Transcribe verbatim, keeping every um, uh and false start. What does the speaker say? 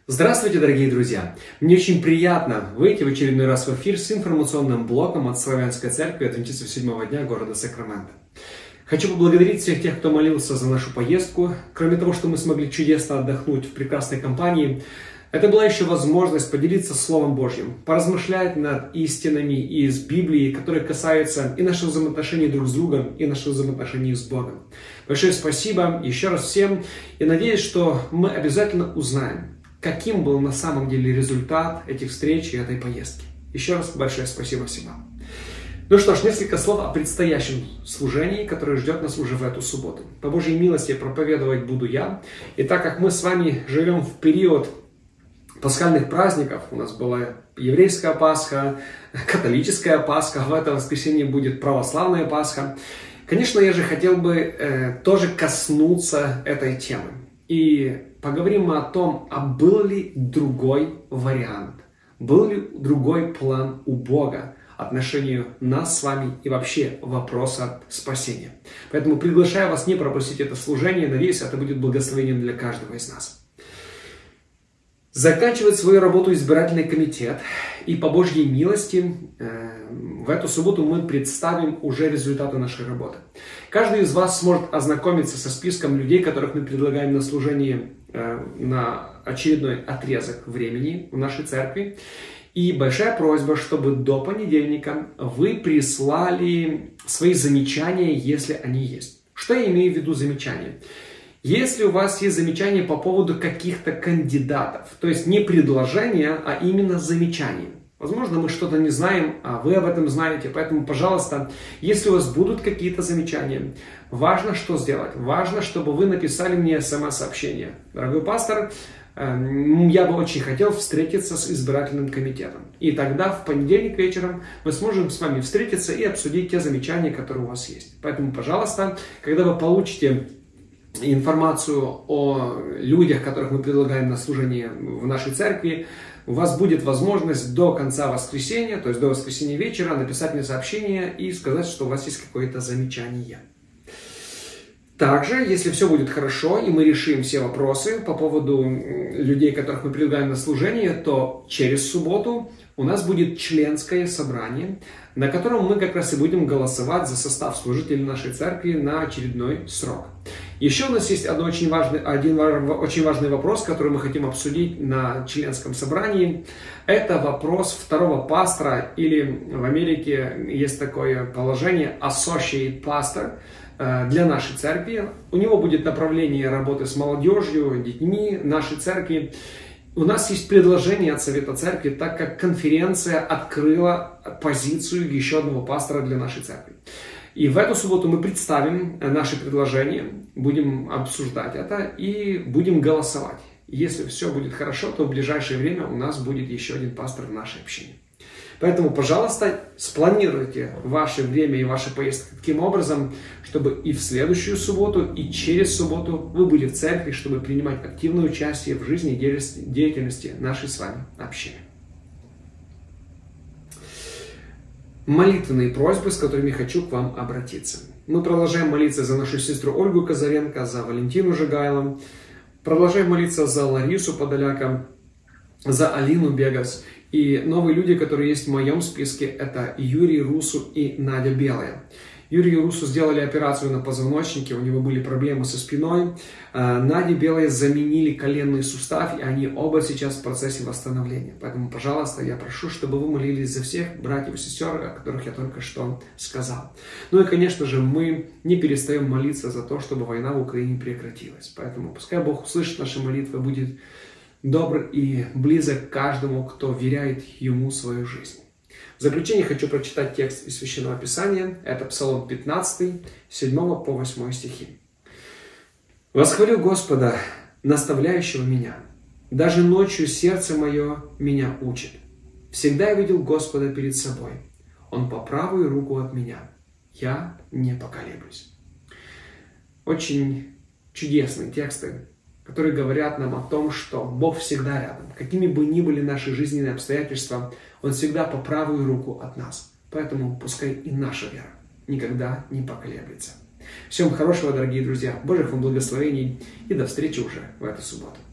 Здравствуйте, дорогие друзья! Мне очень приятно выйти в очередной раз в эфир с информационным блоком от Славянской Церкви Адвентистов седьмого дня города Сакраменто. Хочу поблагодарить всех тех, кто молился за нашу поездку. Кроме того, что мы смогли чудесно отдохнуть в прекрасной компании, это была еще возможность поделиться Словом Божьим, поразмышлять над истинами из Библии, которые касаются и наших взаимоотношений друг с другом, и наших взаимоотношений с Богом. Большое спасибо еще раз всем, и надеюсь, что мы обязательно узнаем, каким был на самом деле результат этих встреч и этой поездки. Еще раз большое спасибо всем вам. Ну что ж, несколько слов о предстоящем служении, которое ждет нас уже в эту субботу. По Божьей милости проповедовать буду я. И так как мы с вами живем в период пасхальных праздников, у нас была еврейская Пасха, католическая Пасха, в это воскресенье будет православная Пасха. Конечно, я же хотел бы э, тоже коснуться этой темы. И поговорим мы о том, а был ли другой вариант, был ли другой план у Бога отношению нас с вами и вообще вопроса спасения. Поэтому приглашаю вас не пропустить это служение, надеюсь, это будет благословением для каждого из нас. Заканчивает свою работу избирательный комитет, и по Божьей милости э, в эту субботу мы представим уже результаты нашей работы. Каждый из вас сможет ознакомиться со списком людей, которых мы предлагаем на служение э, на очередной отрезок времени в нашей церкви. И большая просьба, чтобы до понедельника вы прислали свои замечания, если они есть. Что я имею в виду замечания? Если у вас есть замечания по поводу каких-то кандидатов, то есть не предложения, а именно замечания. Возможно, мы что-то не знаем, а вы об этом знаете, поэтому, пожалуйста, если у вас будут какие-то замечания, важно что сделать? Важно, чтобы вы написали мне смс-сообщение. Дорогой пастор, я бы очень хотел встретиться с избирательным комитетом. И тогда в понедельник вечером мы сможем с вами встретиться и обсудить те замечания, которые у вас есть. Поэтому, пожалуйста, когда вы получите информацию о людях, которых мы предлагаем на служение в нашей церкви, у вас будет возможность до конца воскресенья, то есть до воскресенья вечера, написать мне сообщение и сказать, что у вас есть какое-то замечание. Также, если все будет хорошо и мы решим все вопросы по поводу людей, которых мы предлагаем на служение, то через субботу у нас будет членское собрание, на котором мы как раз и будем голосовать за состав служителей нашей церкви на очередной срок. Еще у нас есть один очень важный, один очень важный вопрос, который мы хотим обсудить на членском собрании. Это вопрос второго пастора, или в Америке есть такое положение associate pastor для нашей церкви. У него будет направление работы с молодежью, детьми нашей церкви. У нас есть предложение от Совета Церкви, так как конференция открыла позицию еще одного пастора для нашей церкви. И в эту субботу мы представим наши предложения, будем обсуждать это и будем голосовать. Если все будет хорошо, то в ближайшее время у нас будет еще один пастор в нашей общине. Поэтому, пожалуйста, спланируйте ваше время и ваши поездки таким образом, чтобы и в следующую субботу, и через субботу вы были в церкви, чтобы принимать активное участие в жизни и деятельности нашей с вами общины. Молитвенные просьбы, с которыми хочу к вам обратиться. Мы продолжаем молиться за нашу сестру Ольгу Казаренко, за Валентину Жигайло. Продолжаем молиться за Ларису Подоляка, за Алину Бегас. И новые люди, которые есть в моем списке, это Юрий Русу и Надя Белая. Юрию Русу сделали операцию на позвоночнике, у него были проблемы со спиной. Наде Белой заменили коленный сустав, и они оба сейчас в процессе восстановления. Поэтому, пожалуйста, я прошу, чтобы вы молились за всех братьев и сестер, о которых я только что сказал. Ну и, конечно же, мы не перестаем молиться за то, чтобы война в Украине прекратилась. Поэтому пускай Бог услышит наши молитвы, будет добр и близок к каждому, кто веряет Ему свою жизнь. В заключение хочу прочитать текст из Священного Писания. Это Псалом пятнадцатый, с седьмого по восьмой стихи. «Восхвалю Господа, наставляющего меня. Даже ночью сердце мое меня учит. Всегда я видел Господа перед собой. Он по правую руку от меня. Я не поколеблюсь». Очень чудесные тексты, которые говорят нам о том, что Бог всегда рядом. Какими бы ни были наши жизненные обстоятельства, Он всегда по правую руку от нас. Поэтому пускай и наша вера никогда не поколеблется. Всем хорошего, дорогие друзья, Божьих вам благословений и до встречи уже в эту субботу.